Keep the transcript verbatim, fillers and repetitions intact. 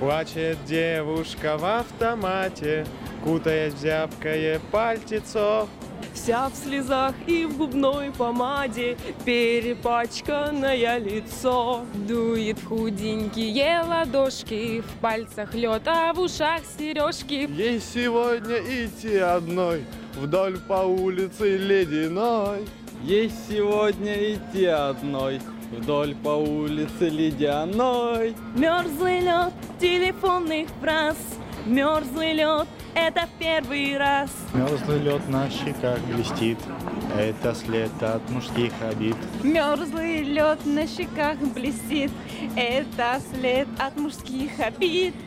Плачет девушка в автомате, кутаясь в зябкое пальтецо. Вся в слезах и в губной помаде, перепачканное лицо. Дует худенькие ладошки, в пальцах лед, а в ушах сережки. Ей сегодня идти одной вдоль по улице ледяной. Ей сегодня идти одной вдоль по улице ледяной. Мерзлый лед телефонных фраз, мерзлый лед — это в первый раз. Мерзлый лед на щеках блестит, это след от мужских обид. Мерзлый лед на щеках блестит, это след от мужских обид.